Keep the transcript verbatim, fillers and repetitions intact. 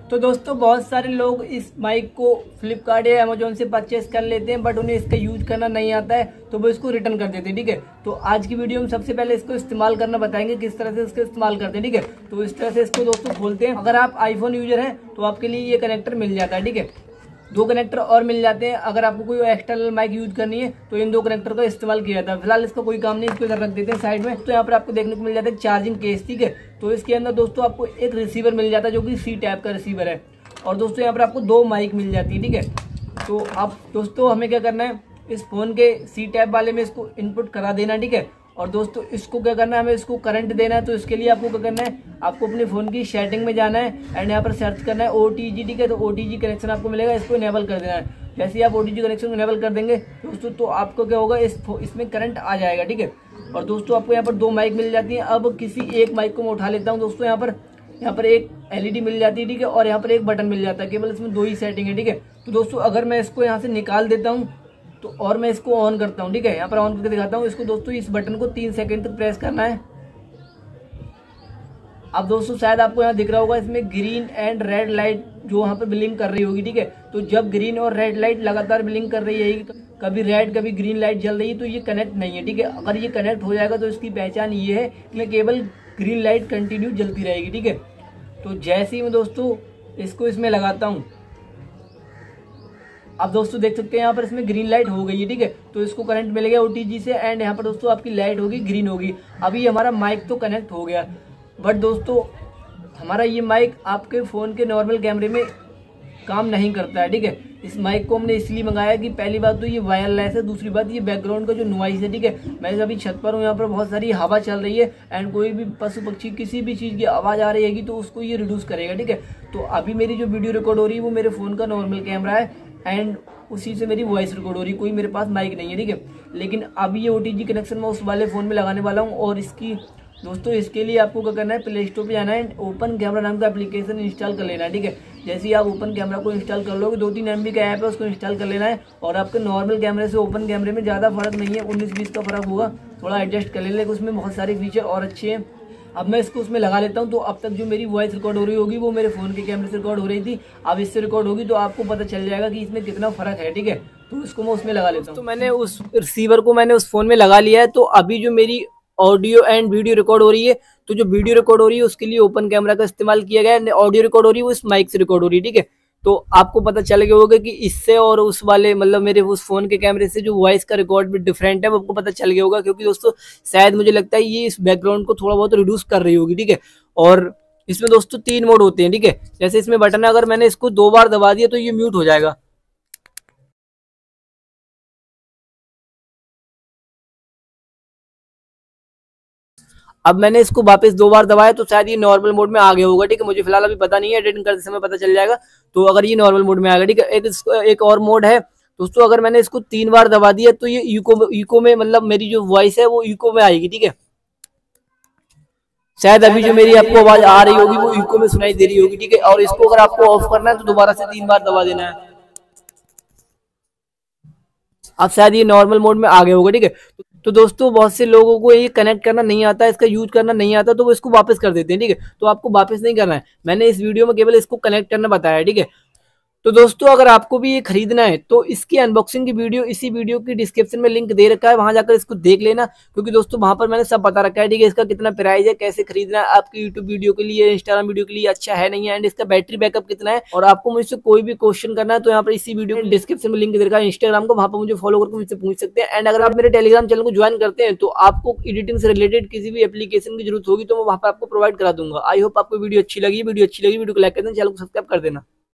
तो दोस्तों बहुत सारे लोग इस माइक को फ्लिपकार्ट या अमेजोन से परचेस कर लेते हैं, बट उन्हें इसका यूज करना नहीं आता है तो वो इसको रिटर्न कर देते हैं। ठीक है, तो आज की वीडियो में सबसे पहले इसको इस्तेमाल करना बताएंगे, किस तरह से इसको इस्तेमाल करते हैं। ठीक है, तो इस तरह से इसको दोस्तों खोलते हैं। अगर आप आईफोन यूजर हैं तो आपके लिए ये कनेक्टर मिल जाता है। ठीक है, दो कनेक्टर और मिल जाते हैं। अगर आपको कोई एक्सटर्नल माइक यूज करनी है तो इन दो कनेक्टर का इस्तेमाल किया जाता है। फिलहाल इसका कोई काम नहीं, इसको इधर रख देते हैं साइड में। तो यहाँ पर आपको देखने को मिल जाता है चार्जिंग केस। ठीक है, तो इसके अंदर दोस्तों आपको एक रिसीवर मिल जाता है जो कि सी टाइप का रिसीवर है, और दोस्तों यहाँ पर आपको दो माइक मिल जाती है। ठीक है, तो आप दोस्तों हमें क्या करना है, इस फोन के सी टाइप वाले में इसको इनपुट करा देना। ठीक है, और दोस्तों इसको क्या करना है, हमें इसको करंट देना है। तो इसके लिए आपको क्या करना है, आपको अपने फ़ोन की सेटिंग में जाना है एंड यहाँ पर सर्च करना है ओ टी जी। ठीक है, तो ओ टी जी कनेक्शन आपको मिलेगा, इसको इनेबल कर देना है। जैसे ही आप O T G connection enable कर देंगे दोस्तों तो आपको क्या होगा, इस इसमें करंट आ जाएगा। ठीक है, और दोस्तों आपको यहाँ पर दो माइक मिल जाती हैं। अब किसी एक माइक को मैं उठा लेता हूँ दोस्तों। यहाँ पर यहाँ पर एक एल ई डी मिल जाती है। ठीक है, और यहाँ पर एक बटन मिल जाता है, केवल इसमें दो ही सेटिंग है। ठीक है, तो दोस्तों अगर मैं इसको यहाँ से निकाल देता हूँ तो और मैं इसको ऑन करता हूँ। ठीक है, यहाँ पर ऑन करके दिखाता हूँ इसको दोस्तों। इस बटन को तीन सेकंड तक प्रेस करना है। अब दोस्तों शायद आपको यहाँ दिख रहा होगा, इसमें ग्रीन एंड रेड लाइट जो वहाँ पर ब्लिंक कर रही होगी। ठीक है, तो जब ग्रीन और रेड लाइट लगातार ब्लिंक कर रही है, कभी रेड कभी ग्रीन लाइट जल रही है, तो ये कनेक्ट नहीं है। ठीक है, अगर ये कनेक्ट हो जाएगा तो इसकी पहचान ये है कि केवल ग्रीन लाइट कंटिन्यू जलती रहेगी। ठीक है, तो जैसे ही मैं दोस्तों इसको इसमें लगाता हूँ, अब दोस्तों देख सकते हैं यहाँ पर इसमें ग्रीन लाइट हो गई है। ठीक है, तो इसको करंट मिल गया ओटीजी से एंड यहाँ पर दोस्तों आपकी लाइट होगी ग्रीन होगी। अभी हमारा माइक तो कनेक्ट हो गया, बट दोस्तों हमारा ये माइक आपके फ़ोन के नॉर्मल कैमरे में काम नहीं करता है। ठीक है, इस माइक को हमने इसलिए मंगाया कि पहली बात तो ये वायरलेस है, दूसरी बात ये बैकग्राउंड का जो नॉइस है। ठीक है, मैं अभी छत पर हूँ, यहाँ पर बहुत सारी हवा चल रही है एंड कोई भी पशु पक्षी किसी भी चीज़ की आवाज़ आ रही है तो उसको ये रिड्यूस करेगा। ठीक है, तो अभी मेरी जो वीडियो रिकॉर्ड हो रही है वो मेरे फ़ोन का नॉर्मल कैमरा है एंड उसी से मेरी वॉइस रिकॉर्ड हो रही है, कोई मेरे पास माइक नहीं है। ठीक है, लेकिन अभी ये ओटीजी कनेक्शन मैं उस वाले फ़ोन में लगाने वाला हूँ। और इसकी दोस्तों इसके लिए आपको क्या करना है, प्ले स्टोर पे जाना है, ओपन कैमरा नाम का एप्लीकेशन इंस्टॉल कर लेना है। ठीक है, जैसे ही आप ओपन कैमरा को इंस्टॉल कर लोगे, दो तीन एम बी का ऐप है उसको इंस्टॉल कर लेना है। और आपके नॉर्मल कैमरे से ओपन कैमरे में ज़्यादा फर्क नहीं है, उन्नीस बीस का फर्क होगा, थोड़ा एडजस्ट कर लेना, उसमें बहुत सारे फीचर और अच्छे हैं। अब मैं इसको उसमें लगा लेता हूँ। तो अब तक जो मेरी वॉइस रिकॉर्ड हो रही होगी वो मेरे फ़ोन के कैमरे से रिकॉर्ड हो रही थी, अब इससे रिकॉर्ड होगी तो आपको पता चल जाएगा कि इसमें कितना फ़र्क है। ठीक है, तो इसको मैं उसमें लगा लेता हूँ। तो मैंने उस रिसीवर को मैंने उस फ़ोन में लगा लिया है। तो अभी जो मेरी ऑडियो एंड वीडियो रिकॉर्ड हो रही है, तो जो वीडियो रिकॉर्ड हो रही है उसके लिए ओपन कैमरा का इस्तेमाल किया गया है, ऑडियो रिकॉर्ड हो रही है वो इस माइक से रिकॉर्ड हो रही है। ठीक है, तो आपको पता चल गया होगा कि इससे और उस वाले मतलब मेरे उस फोन के कैमरे से जो वॉइस का रिकॉर्ड भी डिफरेंट है, वो आपको पता चल गया होगा, क्योंकि दोस्तों शायद मुझे लगता है ये इस बैकग्राउंड को थोड़ा बहुत रिड्यूस कर रही होगी। ठीक है, और इसमें दोस्तों तीन मोड होते हैं। ठीक है, जैसे इसमें बटन है, अगर मैंने इसको दो बार दबा दिया तो ये म्यूट हो जाएगा। अब मैंने इसको वापस दो बार दबाया तो शायद ये नॉर्मल मोड में आ गया होगा। ठीक है, मुझे फिलहाल अभी पता नहीं है, एडिटिंग करते समय पता चल जाएगा। तो अगर ये नॉर्मल मोड में आ गया, ठीक है, एक एक और मोड है दोस्तों, अगर मैंने इसको तीन बार दबा दिया तो ये इको इको में मतलब मेरी जो वॉइस है वो इको में आएगी। ठीक है, शायद अभी जो मेरी आपको आवाज आ रही होगी वो इको में सुनाई दे रही होगी। ठीक है, और इसको अगर आपको ऑफ करना है तो दोबारा से तीन बार दबा देना है। अब शायद ये नॉर्मल मोड में आ गया होगा। ठीक है, तो दोस्तों बहुत से लोगों को ये कनेक्ट करना नहीं आता, इसका यूज करना नहीं आता, तो वो इसको वापस कर देते हैं। ठीक है, तो आपको वापस नहीं करना है, मैंने इस वीडियो में केवल इसको कनेक्ट करना बताया है। ठीक है, तो दोस्तों अगर आपको भी ये खरीदना है तो इसकी अनबॉक्सिंग की वीडियो इसी वीडियो की डिस्क्रिप्शन में लिंक दे रखा है, वहां जाकर इसको देख लेना, क्योंकि दोस्तों वहां पर मैंने सब बता रखा है। ठीक है, इसका कितना प्राइस है, कैसे खरीदना है, आपकी यूट्यूब वीडियो के लिए, इंस्टाग्राम वीडियो के लिए अच्छा है नहीं है, एंड इसका बैटरी बैकअप कितना है। और आपको मुझसे कोई भी क्वेश्चन करना है तो यहाँ पर इसी वीडियो के डिस्क्रिप्शन में लिंक दे रखा है इंस्टाग्राम को, वहां पर मुझे फॉलो करके मुझसे पूछ सकते हैं। एंड अगर आप मेरे टेलीग्राम चैनल को ज्वाइन करते हैं तो आपको एडिटिंग से रिलेटेड किसी भी एप्लीकेशन की जरूरत होगी तो मैं वहां पर आपको प्रोवाइड करा दूंगा। आई होप आपको वीडियो अच्छी लगी। वीडियो अच्छी लगी वीडियो को लाइक कर देना, चैनल को सब्सक्राइब कर देना।